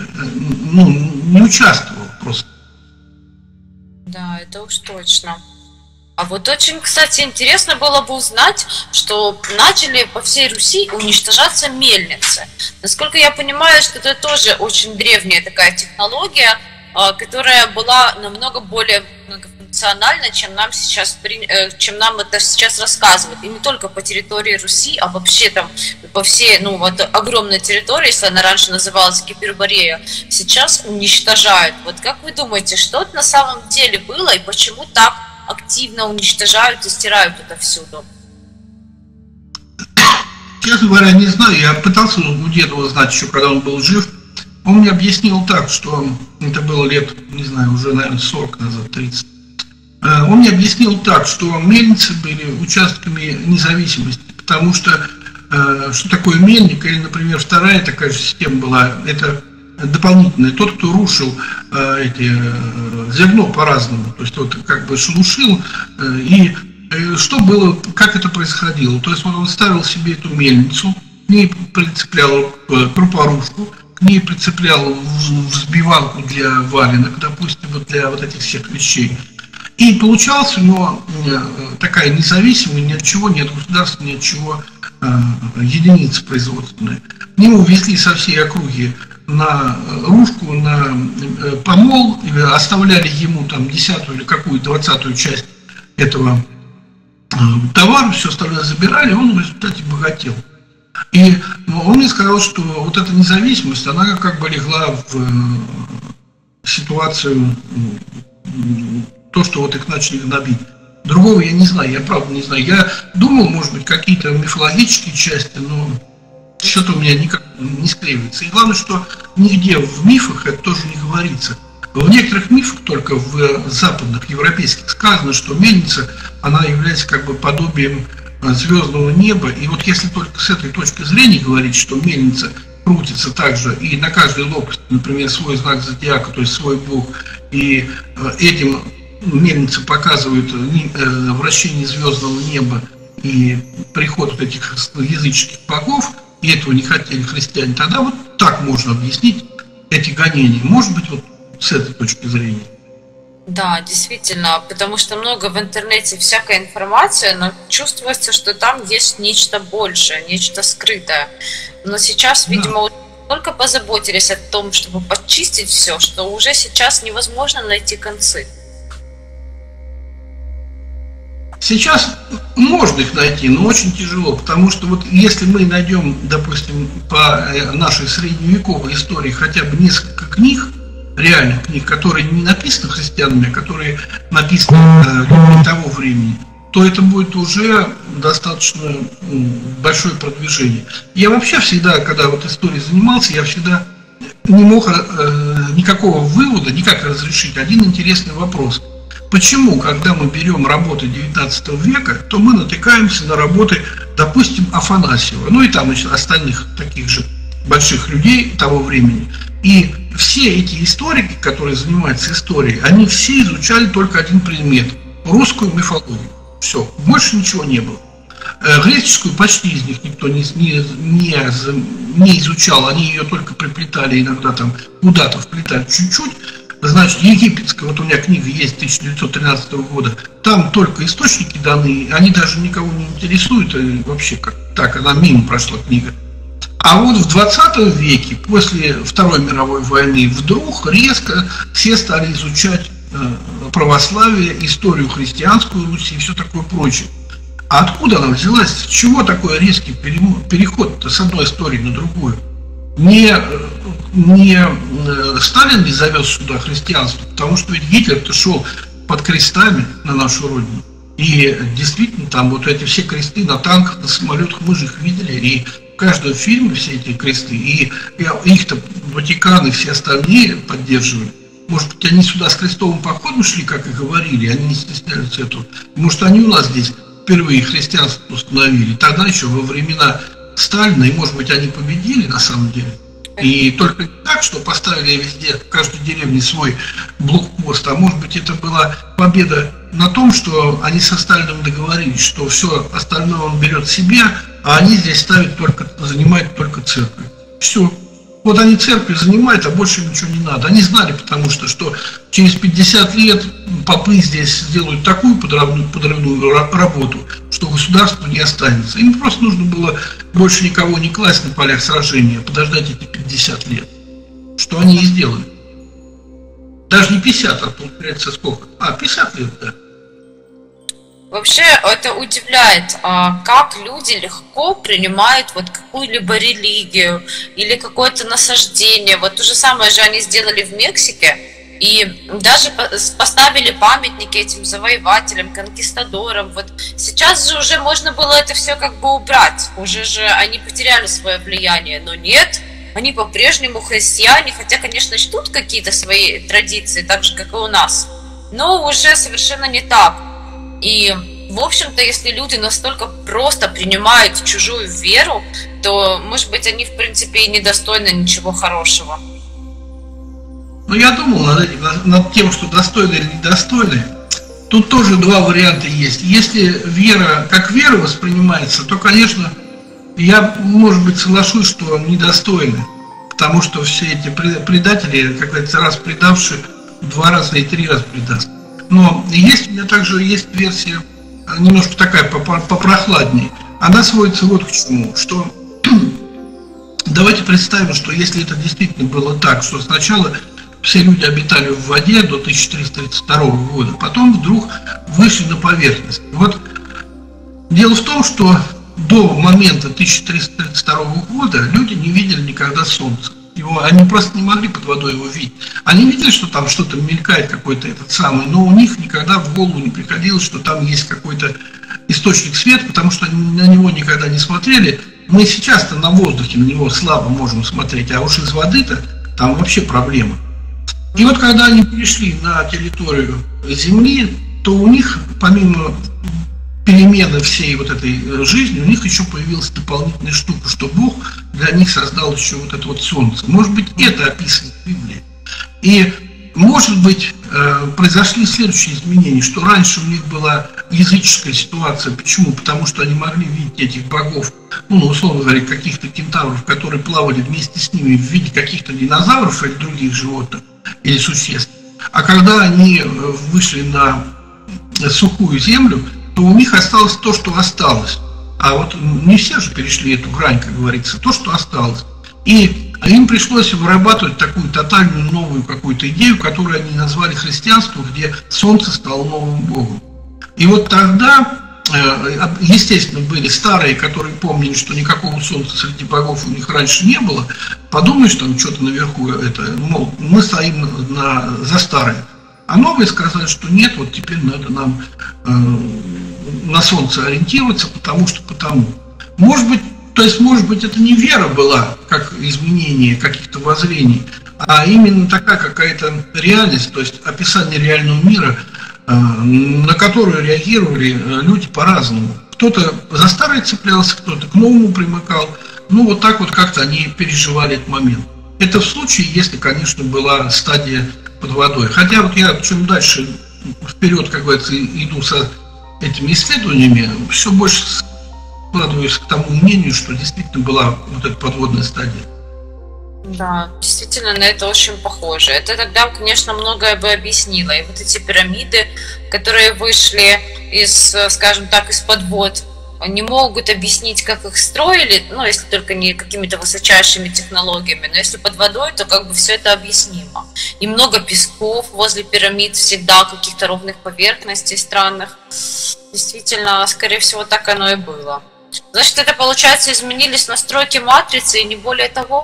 участвовала просто. Да, это уж точно. А вот очень, кстати, интересно было бы узнать, что начали по всей Руси уничтожаться мельницы. Насколько я понимаю, что это тоже очень древняя такая технология, которая была намного более многофункциональна, чем нам это сейчас рассказывают. И не только по территории Руси, а вообще там по всей, вот огромной территории, если она раньше называлась Гиперборея, сейчас уничтожают. Вот как вы думаете, что это на самом деле было и почему так активно уничтожают и стирают это всюду? Честно говоря, не знаю. Я пытался у деда узнать еще, когда он был жив. Он мне объяснил так, что это было лет, не знаю, уже, наверное, 40 назад, 30. Он мне объяснил так, что мельницы были участками независимости, потому что такое мельник, или, например, вторая такая же система была, это дополнительное. Тот, кто рушил зерно по-разному, то есть вот как бы шелушил, и что было, как это происходило. То есть вот он ставил себе эту мельницу, к ней прицеплял крупорушку, к ней прицеплял взбивалку для валенок, допустим, вот для вот этих всех вещей. И получалась у него такая независимая, ни от чего, ни от государства, ни от чего единица производственная. К нему везли со всей округи на ружку, на помол, оставляли ему там 10-ю или какую-то 20-ю часть этого товара, все остальное забирали, и он в результате богател. И он мне сказал, что вот эта независимость, она как бы легла в ситуацию, то, что вот их начали гнобить. Другого я не знаю, я правда не знаю. Я думал, может быть, какие-то мифологические части, но что-то у меня никак не склеивается. И главное, что нигде в мифах это тоже не говорится. В некоторых мифах, только в западных, европейских, сказано, что мельница, она является как бы подобием звездного неба. И вот если только с этой точки зрения говорить, что мельница крутится также, и на каждой лопасти, например, свой знак зодиака, то есть свой бог, и этим мельница показывает вращение звездного неба и приход вот этих языческих богов, и этого не хотели христиане, тогда вот так можно объяснить эти гонения. Может быть, вот с этой точки зрения. Да, действительно, потому что много в интернете всякой информации, но чувствуется, что там есть нечто большее, нечто скрытое. Но сейчас, Да. видимо, только позаботились о том, чтобы почистить все, что уже сейчас невозможно найти концы. Сейчас можно их найти, но очень тяжело, потому что вот если мы найдем, допустим, по нашей средневековой истории хотя бы несколько книг, реальных книг, которые не написаны христианами, а которые написаны людьми того времени, то это будет уже достаточно большое продвижение. Я вообще всегда, когда вот историей занимался, я всегда не мог никакого вывода, никак разрешить один интересный вопрос. Почему, когда мы берем работы XIX века, то мы натыкаемся на работы, допустим, Афанасьева, ну и там остальных таких же больших людей того времени. И все эти историки, которые занимаются историей, они все изучали только один предмет – русскую мифологию. Все, больше ничего не было. Греческую почти из них никто не изучал, они ее только приплетали иногда там, куда-то вплетали чуть-чуть. Значит, египетская, вот у меня книга есть 1913 года, там только источники даны, они даже никого не интересуют, вообще как так, она мимо прошла книга. А вот в 20 веке, после Второй мировой войны, вдруг резко все стали изучать православие, историю христианскую Руси и все такое прочее. А откуда она взялась? С чего такой резкий переход с одной истории на другую? Не Сталин не завез сюда христианство, потому что ведь Гитлер-то шел под крестами на нашу родину. И действительно, там вот эти все кресты на танках, на самолетах, мы же их видели, и в каждом фильме все эти кресты, и их-то Ватикан и все остальные поддерживали. Может быть, они сюда с крестовым походом шли, как и говорили, они не стеснялись этого. Может, они у нас здесь впервые христианство установили, тогда еще во времена Сталина, и, может быть, они победили на самом деле. И только так, что поставили везде, в каждой деревне свой блокпост, а может быть, это была победа на том, что они со Сталином договорились, что все остальное он берет себе, а они здесь занимают только церковь. Все. Вот они церковь занимают, а больше ничего не надо. Они знали, потому что через 50 лет попы здесь сделают такую подрывную работу, что государство не останется. Им просто нужно было больше никого не класть на полях сражения, а подождать эти 50 лет. Что они и сделали. Даже не 50, а получается сколько? 50 лет, да. Вообще это удивляет, как люди легко принимают вот какую-либо религию или какое-то насаждение. Вот то же самое же они сделали в Мексике. И даже поставили памятники этим завоевателям, конкистадорам. Вот сейчас же уже можно было это все как бы убрать. Уже же они потеряли свое влияние. Но нет, они по-прежнему христиане, хотя, конечно, чтут какие-то свои традиции, так же, как и у нас. Но уже совершенно не так. И, в общем-то, если люди настолько просто принимают чужую веру, то, может быть, они, в принципе, и недостойны ничего хорошего. Но я думал над тем, что достойны или недостойны. Тут тоже два варианта есть. Если вера как вера воспринимается, то, конечно, я, может быть, соглашусь, что недостойны. Потому что все эти предатели, как говорится, раз предавшие, 2 раза и 3 раза предаст. Но у меня также есть версия немножко такая попрохладнее. Она сводится вот к чему, что давайте представим, что если это действительно было так, что сначала все люди обитали в воде до 1332 года, потом вдруг вышли на поверхность. Вот дело в том, что до момента 1332 года люди не видели никогда солнца. Они просто не могли под водой его видеть. Они видели, что там что-то мелькает, какой-то этот самый, но у них никогда в голову не приходилось, что там есть какой-то источник света, потому что они на него никогда не смотрели. Мы сейчас-то на воздухе на него слабо можем смотреть, а уж из воды-то там вообще проблема. И вот когда они пришли на территорию Земли, то у них, помимо перемены всей вот этой жизни, у них еще появилась дополнительная штука, что Бог для них создал еще вот это вот солнце. Может быть, это описано в Библии. И, может быть, произошли следующие изменения, что раньше у них была языческая ситуация. Почему? Потому что они могли видеть этих богов, условно говоря, каких-то кентавров, которые плавали вместе с ними в виде каких-то динозавров или других животных, или существ. А А когда они вышли на сухую землю, то у них осталось то, что осталось. А вот не все же перешли эту грань, как говорится, то, что осталось. И им пришлось вырабатывать такую тотальную новую какую-то идею, которую они назвали христианством, где солнце стало новым богом. И вот тогда, естественно, были старые, которые помнили, что никакого солнца среди богов у них раньше не было. Подумаешь, там что-то наверху, мол, мы стоим за старые. А новые сказали, что нет, вот теперь надо нам на солнце ориентироваться, потому что потому. Может быть, это не вера была, как изменение каких-то воззрений, а именно такая какая-то реальность, то есть описание реального мира, на которую реагировали люди по-разному. Кто-то за старое цеплялся, кто-то к новому примыкал. Ну, вот так вот как-то они переживали этот момент. Это в случае, если, конечно, была стадия под водой. Хотя вот я чем дальше вперед, как говорится, иду со этими исследованиями, все больше складываюсь к тому мнению, что действительно была вот эта подводная стадия. Да, действительно, на это очень похоже. Это тогда, конечно, многое бы объяснило. И вот эти пирамиды, которые вышли из, скажем так, из-под вод, не могут объяснить, как их строили, ну, если только не какими-то высочайшими технологиями, но если под водой, то как бы все это объяснимо. И много песков возле пирамид всегда, каких-то ровных поверхностей странных. Действительно, скорее всего, так оно и было. Значит, это, получается, изменились настройки матрицы и не более того?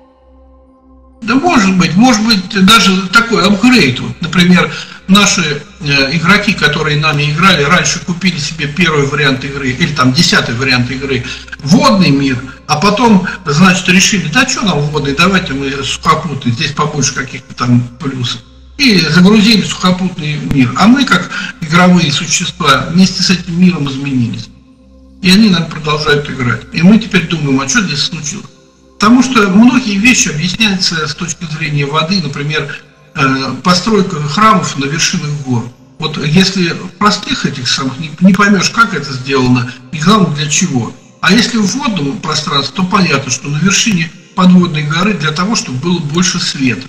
Да может быть даже такой апгрейд. Вот, например, наши игроки, которые нами играли, раньше купили себе первый вариант игры, или там 10-й вариант игры, водный мир, а потом, значит, решили, да что нам водный, давайте мы сухопутный, здесь побольше каких-то там плюсов. И загрузили сухопутный мир. А мы, как игровые существа, вместе с этим миром изменились. И они нам продолжают играть. И мы теперь думаем, а что здесь случилось? Потому что многие вещи объясняются с точки зрения воды, например, постройка храмов на вершинах гор. Вот если в простых этих самых не поймешь, как это сделано и главное для чего. А если в водном пространстве, то понятно, что на вершине подводной горы для того, чтобы было больше света.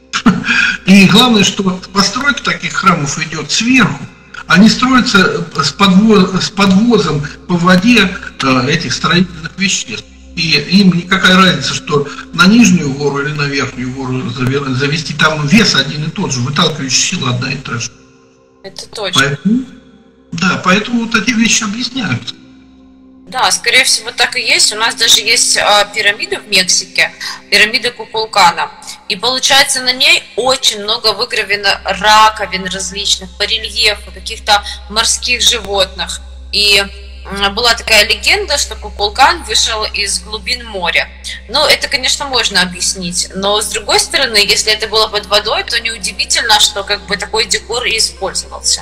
И главное, что постройка таких храмов идет сверху, они строятся с подвозом по воде этих строительных веществ. И им никакая разница, что на нижнюю гору или на верхнюю гору завести, там вес один и тот же, выталкивающая сила одна и та же. Это точно. Поэтому вот эти вещи объясняются. Да, скорее всего, так и есть. У нас даже есть пирамида в Мексике, пирамида Кукулкана. И получается, на ней очень много выгравено раковин различных, барельефов, каких-то морских животных. И была такая легенда, что Кукулкан вышел из глубин моря. Ну, это, конечно, можно объяснить. Но, с другой стороны, если это было под водой, то неудивительно, что как бы такой декор и использовался.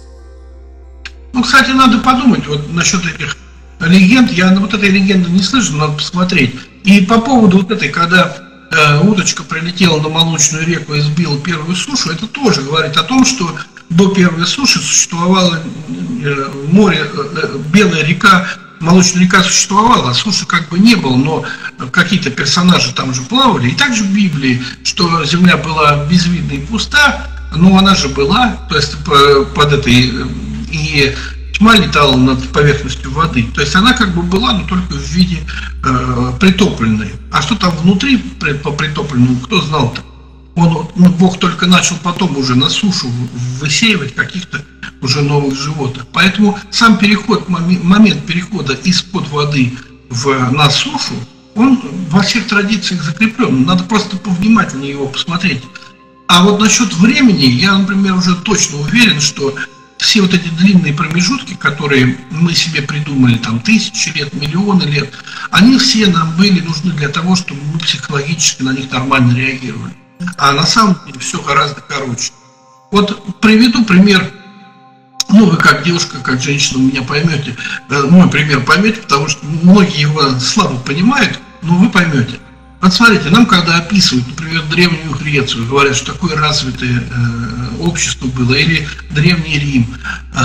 Ну, кстати, надо подумать вот насчет этих легенд. Я вот этой легенды не слышал, надо посмотреть. И по поводу вот этой, когда удочка прилетела на молочную реку и сбила первую сушу, это тоже говорит о том, что до первой суши существовало море, Белая река, Молочная река существовала, а суши как бы не было, но какие-то персонажи там же плавали. И также в Библии, что земля была безвидна и пуста, но она же была, то есть под этой, и тьма летала над поверхностью воды. То есть она как бы была, но только в виде притопленной. А что там внутри по притопленному, кто знал-то? Бог только начал потом уже на сушу высеивать каких-то уже новых животных. Поэтому сам момент перехода из-под воды на сушу, он во всех традициях закреплен. Надо просто повнимательнее его посмотреть. А вот насчет времени, я, например, уже точно уверен, что все вот эти длинные промежутки, которые мы себе придумали, там, 1000 лет, миллионы лет, они все нам были нужны для того, чтобы мы психологически на них нормально реагировали. А на самом деле все гораздо короче. Вот приведу пример. Ну, вы как девушка, как женщина меня поймете. Мой пример поймете, потому что многие его слабо понимают, но вы поймете. Вот смотрите, нам когда описывают, например, Древнюю Грецию, говорят, что такое развитое общество было, или Древний Рим.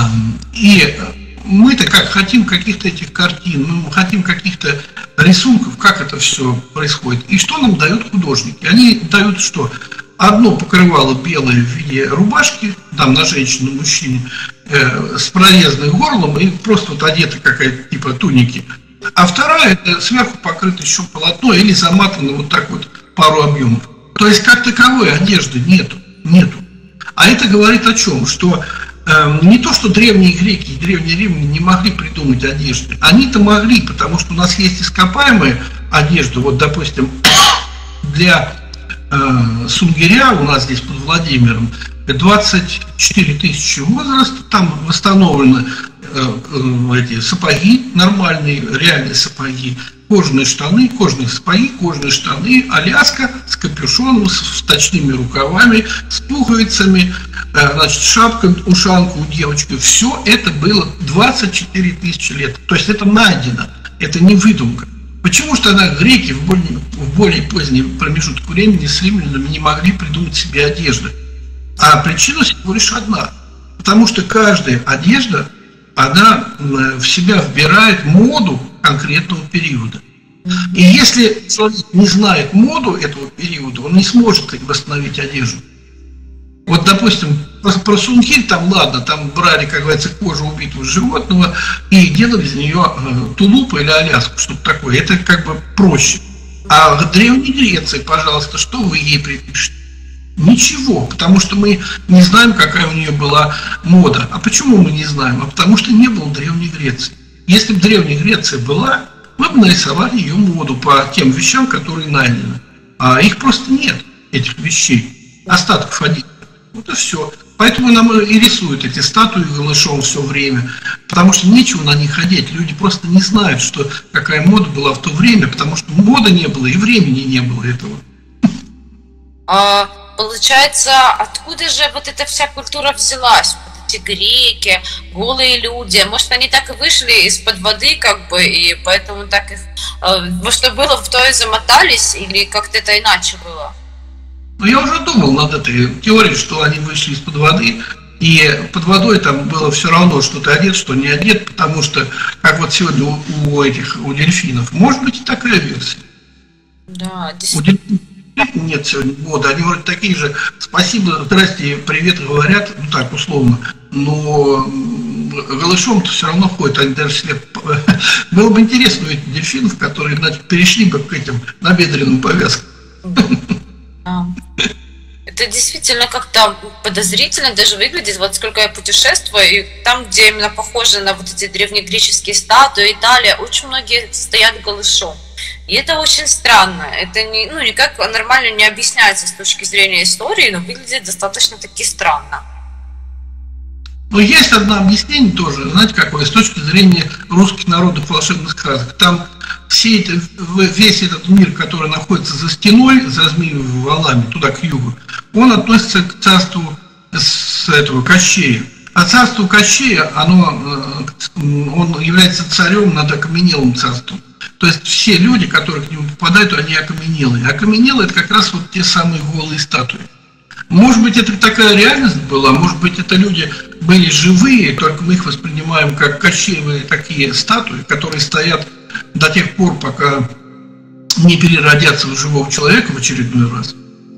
И мы-то как хотим каких-то этих картин, мы хотим каких-то рисунков, как это все происходит. И что нам дают художники? Они дают что? одно покрывало белое в виде рубашки, там на женщине, на мужчине, с прорезанным горлом и просто вот одета какая-то типа туники. А вторая, это сверху покрыто еще полотно или заматано вот так вот пару объемов. То есть как таковой одежды нету. А это говорит о чем? Что не то, что древние греки и древние римляне не могли придумать одежды. Они-то могли, потому что у нас есть ископаемая одежда. Вот, допустим, для Сунгиря у нас здесь под Владимиром 24 тысячи возраста, там восстановлены эти сапоги, нормальные, реальные сапоги, кожаные штаны, кожаные сапоги, кожаные штаны, аляска с капюшоном, с точными рукавами, с пуговицами, значит, шапка, ушанка у девочки. Все это было 24 тысячи лет. То есть это найдено, это не выдумка. Почему же тогда греки в более поздний промежуток времени с римлянами не могли придумать себе одежды? А причина всего лишь одна. Потому что каждая одежда, она в себя вбирает моду конкретного периода. И если человек не знает моду этого периода, он не сможет восстановить одежду. Вот, допустим, про Сунгирь, там ладно, там брали, как говорится, кожу убитого животного и делали из нее тулуп или аляску, что-то такое. Это как бы проще. А в Древней Греции, пожалуйста, что вы ей припишете? Ничего, потому что мы не знаем, какая у нее была мода. А почему мы не знаем? А потому что не было Древней Греции. Если бы Древняя Греция была, мы бы нарисовали ее моду по тем вещам, которые найдены. А их просто нет, этих вещей, остатков одежды. Вот и все. Поэтому нам и рисуют эти статуи голышом все время, потому что нечего на них одеть. Люди просто не знают, что какая мода была в то время, потому что моды не было и времени не было этого. Получается, откуда же вот эта вся культура взялась? Вот эти греки, голые люди, может, они так и вышли из-под воды, как бы, и поэтому так их, что было, в то и замотались, или как-то это иначе было? Ну, я уже думал над этой теорией, что они вышли из-под воды, и под водой там было все равно, что ты одет, что не одет, потому что, как вот сегодня у дельфинов, может быть и такая версия. Да, действительно. Нет сегодня года, они вроде такие же, спасибо, здрасте, привет говорят, ну так, условно, но голышом-то все равно ходят, они даже след... Было бы интересно у этих дельфинов, которые, значит, перешли бы к этим набедренным повязкам. Это действительно как-то подозрительно даже выглядит, вот сколько я путешествую, и там, где именно похоже на вот эти древнегреческие статуи, Италия, очень многие стоят голышом. И это очень странно, это никак нормально не объясняется с точки зрения истории, но выглядит достаточно таки странно. Но есть одно объяснение тоже, знаете какое, с точки зрения русских народных волшебных сказок. Там весь этот мир, который находится за стеной, за Змеевыми валами, туда к югу, он относится к царству Кощея. А царство Кощея, он является царем над окаменелым царством. То есть все люди, которые к нему попадают, они окаменелые. Окаменелые – это как раз вот те самые голые статуи. Может быть, это такая реальность была, может быть, это люди были живые, только мы их воспринимаем как кощеевые такие статуи, которые стоят до тех пор, пока не переродятся в живого человека в очередной раз.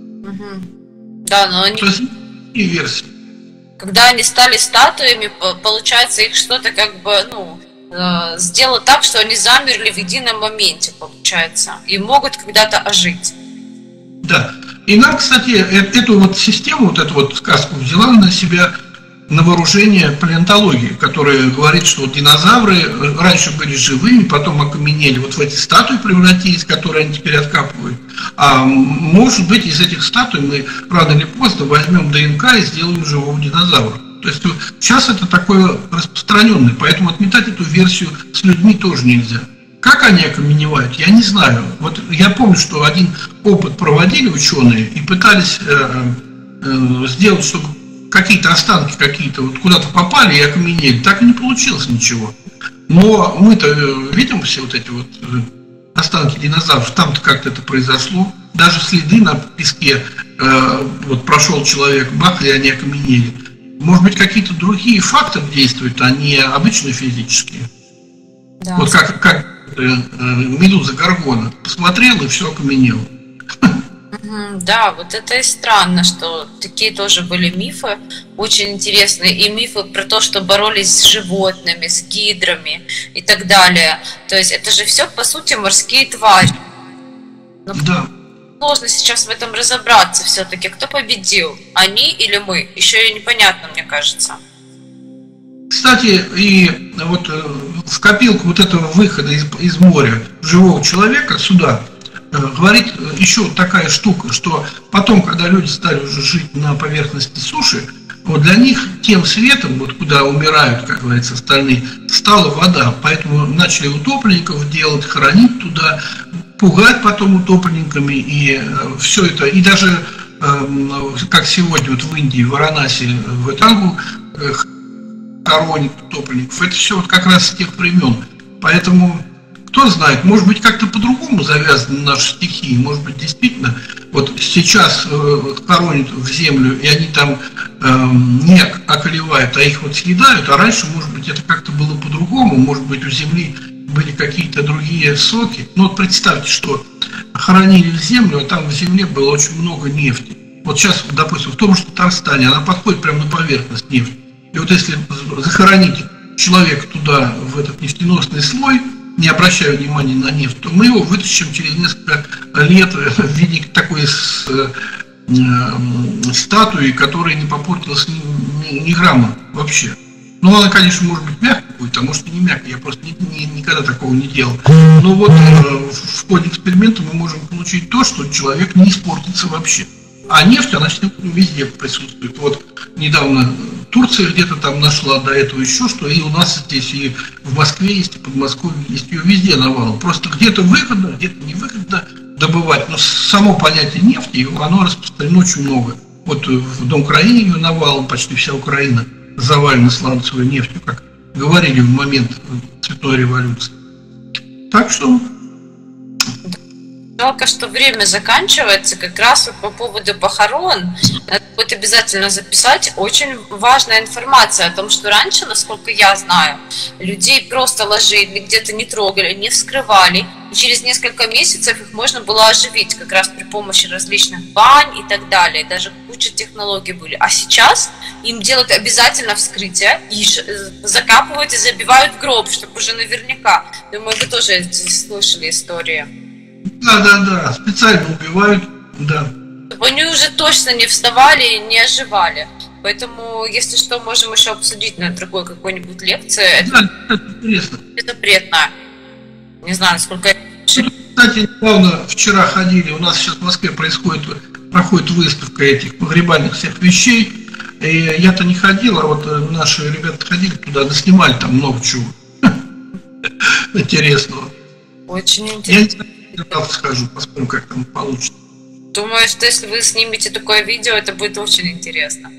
Да, но они... То есть и версии. Когда они стали статуями, получается, их что-то как бы, сделало так, что они замерли в едином моменте, получается, и могут когда-то ожить. Да. И нам, кстати, эту вот систему, вот эту вот сказку взяла на себя на вооружение палеонтологии, которая говорит, что вот динозавры раньше были живыми, потом окаменели, вот в эти статуи превратились, которые они теперь откапывают. А может быть, из этих статуй мы рано или поздно возьмем ДНК и сделаем живого динозавра. То есть сейчас это такое распространенное, поэтому отметать эту версию с людьми тоже нельзя. Как они окаменевают, я не знаю. Вот я помню, что один опыт проводили ученые и пытались сделать, чтобы какие-то останки какие-то вот куда-то попали и окаменели. Так и не получилось ничего. Но мы-то видим все вот эти вот останки динозавров, там-то как-то это произошло. Даже следы на песке, вот прошел человек, бах, и они окаменели. Может быть, какие-то другие факторы действуют, а не обычные физические. Да. Вот как медуза Горгона. Посмотрела и все окаменело. Да, вот это и странно, что такие тоже были мифы, очень интересные, и мифы про то, что боролись с животными, с гидрами и так далее. То есть это же все, по сути, морские твари. Но Да. сложно сейчас в этом разобраться все-таки, кто победил, они или мы, еще и непонятно, мне кажется. Кстати, и вот в копилку вот этого выхода из моря живого человека сюда говорит еще такая штука, что потом, когда люди стали уже жить на поверхности суши, вот для них тем светом, вот куда умирают, как говорится, остальные, стала вода. Поэтому начали утопленников делать, хоронить туда, пугать потом утопленниками, и все это, и даже, как сегодня вот в Индии, в Варанаси, в Этангу, хоронят утопленников. Это все вот как раз с тех времен. Поэтому, кто знает, может быть, как-то по-другому завязаны наши стихии. Может быть, действительно, вот сейчас хоронят в землю, и они там не околевают, а их вот съедают. А раньше, может быть, это как-то было по-другому. Может быть, у земли были какие-то другие соки. Ну вот представьте, что хоронили в землю, а там в земле было очень много нефти. Вот сейчас, допустим, в том же Татарстане, она подходит прямо на поверхность нефти. И вот если захоронить человека туда, в этот нефтеносный слой, не обращая внимания на нефть, то мы его вытащим через несколько лет в виде такой статуи, которая не попортилась ни грамма вообще. Ну, она, конечно, может быть мягкой будет, а может и не мягкой, я просто никогда такого не делал. Но вот в ходе эксперимента мы можем получить то, что человек не испортится вообще. А нефть, она везде присутствует. Вот недавно Турция где-то там нашла, до этого еще что, и у нас здесь, и в Москве есть, и в Подмосковье есть, ее везде навалом. Просто где-то выгодно, где-то невыгодно добывать, но само понятие нефти, оно распространено очень много. Вот на Украине ее навалом, почти вся Украина завалена сланцевой нефтью, как говорили в момент цветной революции. Так что... Жалко, что время заканчивается. Как раз вот по поводу похорон надо будет обязательно записать очень важная информация о том, что раньше, насколько я знаю, людей просто ложили, где-то не трогали, не вскрывали. И через несколько месяцев их можно было оживить как раз при помощи различных бань и так далее. Даже куча технологий были. А сейчас им делают обязательно вскрытие и закапывают и забивают в гроб, чтобы уже наверняка. Думаю, вы тоже слышали истории. Да, специально убивают, да. Чтобы они уже точно не вставали и не оживали. Поэтому, если что, можем еще обсудить на другой какой-нибудь лекции. Да, это интересно. Это запретно. Не знаю, насколько... Кстати, недавно вчера ходили, у нас сейчас в Москве проходит выставка этих погребальных всех вещей. И я-то не ходил, а вот наши ребята ходили туда, наснимали там много чего интересного. Очень интересно. Я схожу, посмотрим, как там получится. Думаю, что если вы снимете такое видео, это будет очень интересно.